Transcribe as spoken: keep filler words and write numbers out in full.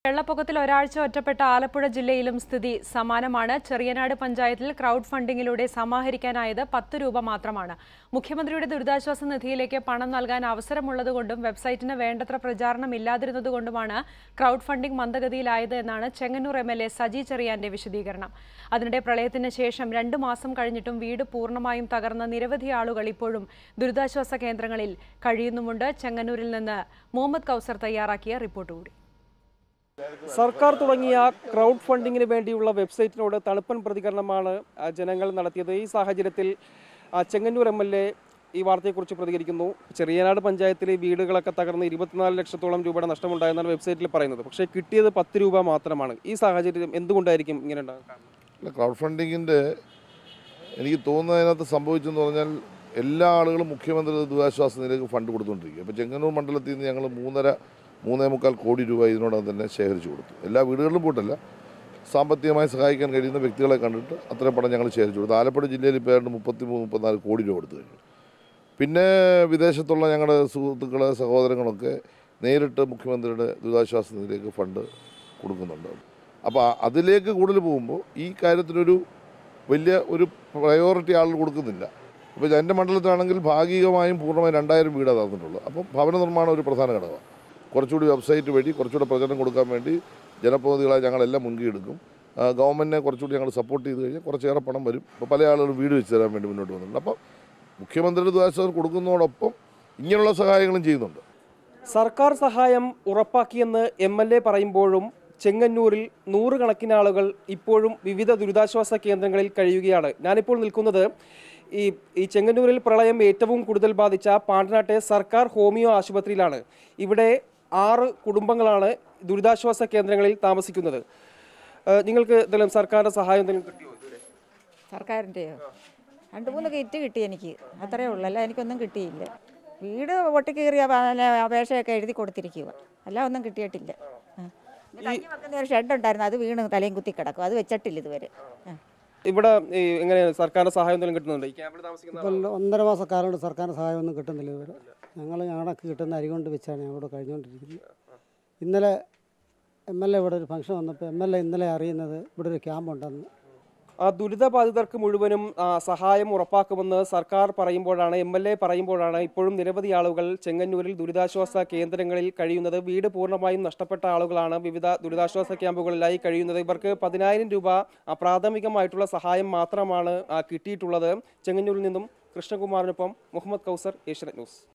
വെള്ളപ്പൊക്കത്തിൽ ഒരാഴ്ച ഒറ്റപ്പെട്ട ആലപ്പുഴ ജില്ലയിലും സ്ഥിതി സമാനമാണ്. ചെറിയനാട് പഞ്ചായത്തിൽ ക്രൗഡ് ഫണ്ടിങ്ങിലൂടെ സമാഹരിക്കാനായത് പത്ത് രൂപ മാത്രമാണ്. മുഖ്യമന്ത്രിയുടെ ദുരിതാശ്വാസ നിധിയിലേക്ക് പണം നൽകാൻ അവസരമുള്ളതുകൊണ്ടും വെബ്സൈറ്റിന് വേണ്ടത്ര പ്രചാരണം ഇല്ലാതിരുന്നതുകൊണ്ടുമാണ് ക്രൗഡ് ഫണ്ടിംഗ് മന്ദഗതിയിലായത് എന്നാണ് Chengannur M L A Saji ചെറിയാന്റെ വിശദീകരണം. അതിനിടെ പ്രളയത്തിന് ശേഷം രണ്ടു മാസം കഴിഞ്ഞിട്ടും വീട് പൂർണ്ണമായും തകർന്ന നിരവധി ആളുകൾ ഇപ്പോഴും ദുരിതാശ്വാസ കേന്ദ്രങ്ങളിൽ കഴിയുന്നുമുണ്ട്. ചെങ്ങന്നൂരിൽ നിന്ന് മുഹമ്മദ് കൗസർ തയ്യാറാക്കിയ റിപ്പോർട്ട് കൂടി. സർക്കാർ തുടങ്ങിയ ക്രൗഡ് ഫണ്ടിങ്ങിന് വേണ്ടിയുള്ള വെബ്സൈറ്റിനോട് തണുപ്പൻ പ്രതികരണമാണ് ജനങ്ങൾ നടത്തിയത്. ഈ സാഹചര്യത്തിൽ ചെങ്ങന്നൂർ എം എൽ എ ഈ വാർത്തയെക്കുറിച്ച് പ്രതികരിക്കുന്നു. ചെറിയനാട് പഞ്ചായത്തിലെ വീടുകളൊക്കെ തകർന്ന് ഇരുപത്തിനാല് ലക്ഷത്തോളം രൂപയുടെ നഷ്ടമുണ്ടായെന്നാണ് വെബ്സൈറ്റിൽ പറയുന്നത്. പക്ഷേ കിട്ടിയത് പത്ത് രൂപ മാത്രമാണ്. ഈ സാഹചര്യം എന്തുകൊണ്ടായിരിക്കും ഇങ്ങനെ ഉണ്ടാകാൻ? ക്രൗഡ് ഫണ്ടിങ്ങിൻ്റെ എനിക്ക് തോന്നുന്നതിനകത്ത് സംഭവിച്ചെന്ന് പറഞ്ഞാൽ എല്ലാ ആളുകളും മുഖ്യമന്ത്രി ദുരിതാശ്വാസ നിധിയിലേക്ക് ഫണ്ട് കൊടുത്തുകൊണ്ടിരിക്കുക. ഇപ്പോൾ ചെങ്ങന്നൂർ മണ്ഡലത്തിൽ നിന്ന് ഞങ്ങൾ മൂന്നര മൂന്നേ മുക്കാൽ കോടി രൂപ ഇതിനോടകം തന്നെ ശേഖരിച്ചു കൊടുത്തു. എല്ലാ വീടുകളിലും പോയിട്ടല്ല, സാമ്പത്തികമായി സഹായിക്കാൻ കഴിയുന്ന വ്യക്തികളെ കണ്ടിട്ട് അത്രയും പണം ഞങ്ങൾ ശേഖരിച്ചു കൊടുത്തു. ആലപ്പുഴ ജില്ലയിൽ ഇപ്പോൾ ഏതാണ്ട് മുപ്പത്തി മൂന്ന് മുപ്പത്തിനാല് കോടി രൂപ കൊടുത്തു കഴിഞ്ഞു. പിന്നെ വിദേശത്തുള്ള ഞങ്ങളുടെ സുഹൃത്തുക്കൾ സഹോദരങ്ങളൊക്കെ നേരിട്ട് മുഖ്യമന്ത്രിയുടെ ദുരിതാശ്വാസ നിധിയിലേക്ക് ഫണ്ട് കൊടുക്കുന്നുണ്ട്. അപ്പോൾ അതിലേക്ക് കൂടുതൽ പോകുമ്പോൾ ഈ കാര്യത്തിനൊരു വലിയ ഒരു പ്രയോറിറ്റി ആളുകൾ കൊടുക്കുന്നില്ല. ഇപ്പോൾ എൻ്റെ മണ്ഡലത്തിലാണെങ്കിൽ ഭാഗികമായും പൂർണ്ണമായും രണ്ടായിരം വീടാണ് തന്നിട്ടുള്ളത്. അപ്പം ഭവന നിർമ്മാണം ഒരു പ്രധാന ഘടകമാണ്. കുറച്ചുകൂടി വെബ്സൈറ്റ് വഴി കുറച്ചുകൂടെ പ്രചരണം കൊടുക്കാൻ വേണ്ടി ജനപ്രതിനിധികളായി ഞങ്ങളെല്ലാം മുൻകൈയെടുക്കും. ഗവൺമെൻറ്റിനെ കുറച്ചുകൂടി ഞങ്ങൾ സപ്പോർട്ട് ചെയ്ത് കഴിഞ്ഞാൽ കുറച്ചേറെ പണം വരും. ഇപ്പോൾ പല ആളുകളും വീട് വെച്ച് തരാൻ വേണ്ടി മുന്നോട്ട് വന്നിട്ടുണ്ട്. അപ്പോൾ മുഖ്യമന്ത്രിയുടെ ദുരിതാശ്വാസം കൊടുക്കുന്നതോടൊപ്പം ഇങ്ങനെയുള്ള സഹായങ്ങളും ചെയ്യുന്നുണ്ട്. സർക്കാർ സഹായം ഉറപ്പാക്കിയെന്ന് എം എൽ എ പറയുമ്പോഴും ചെങ്ങന്നൂരിൽ നൂറുകണക്കിന് ആളുകൾ ഇപ്പോഴും വിവിധ ദുരിതാശ്വാസ കേന്ദ്രങ്ങളിൽ കഴിയുകയാണ്. ഞാനിപ്പോൾ നിൽക്കുന്നത് ഈ ഈ ചെങ്ങന്നൂരിൽ പ്രളയം ഏറ്റവും കൂടുതൽ ബാധിച്ച പാണ്ടനാട്ടെ സർക്കാർ ഹോമിയോ ആശുപത്രിയിലാണ്. ഇവിടെ ആറ് കുടുംബങ്ങളാണ് ദുരിതാശ്വാസ കേന്ദ്രങ്ങളിൽ താമസിക്കുന്നത്. നിങ്ങൾക്ക് എന്തെങ്കിലും സർക്കാരിൻ്റെ സഹായം എന്തെങ്കിലും കിട്ടിയോ? സർക്കാരിൻ്റെയോ? രണ്ട് മൂന്ന് കിറ്റ് കിട്ടി എനിക്ക്, അത്രയേ ഉള്ളൂ. അല്ല, എനിക്കൊന്നും കിട്ടിയില്ല. വീട് പൊട്ടിക്കീറിയ അപേക്ഷയൊക്കെ എഴുതി കൊടുത്തിരിക്കുക, അല്ല ഒന്നും കിട്ടിയിട്ടില്ല. കഞ്ഞി വെക്കുന്ന ഒരു ഷെഡ് ഉണ്ടായിരുന്നു, അത് വീണ് തലയും കുത്തി കിടക്കും, അത് വെച്ചിട്ടില്ല ഇതുവരെ. ഇവിടെ എങ്ങനെയാണ് സർക്കാരിൻ്റെ സഹായം എന്തെങ്കിലും കിട്ടുന്നുണ്ട്? ഒന്നര മാസക്കാലം സർക്കാരിൻ്റെ സഹായം ഒന്നും കിട്ടുന്നില്ല ഇതുവരെ. ഞങ്ങൾ ഞങ്ങൾക്ക് കിട്ടുന്ന അരി കൊണ്ട് വെച്ചാണ് ഞങ്ങളിവിടെ കഴിഞ്ഞുകൊണ്ടിരിക്കുന്നത്. ഇന്നലെ എം എൽ എ ഇവിടെ ഒരു ഫംഗ്ഷൻ വന്നപ്പോൾ എം എൽ എ ഇന്നലെ അറിയുന്നത് ഇവിടെ ഒരു ക്യാമ്പ് ഉണ്ടെന്ന്. ആ ദുരിതബാധിതർക്ക് മുഴുവനും സഹായം ഉറപ്പാക്കുമെന്ന് സർക്കാർ പറയുമ്പോഴാണ്, എം എൽ എ പറയുമ്പോഴാണ് ഇപ്പോഴും നിരവധി ആളുകൾ ചെങ്ങന്നൂരിൽ ദുരിതാശ്വാസ കേന്ദ്രങ്ങളിൽ കഴിയുന്നത്. വീട് പൂർണ്ണമായും നഷ്ടപ്പെട്ട ആളുകളാണ് വിവിധ ദുരിതാശ്വാസ ക്യാമ്പുകളിലായി കഴിയുന്നത്. ഇവർക്ക് പതിനായിരം രൂപ പ്രാഥമികമായിട്ടുള്ള സഹായം മാത്രമാണ് കിട്ടിയിട്ടുള്ളത്. ചെങ്ങന്നൂരിൽ നിന്നും കൃഷ്ണകുമാറിനൊപ്പം മുഹമ്മദ് കൗസർ, ഏഷ്യാനെറ്റ് ന്യൂസ്.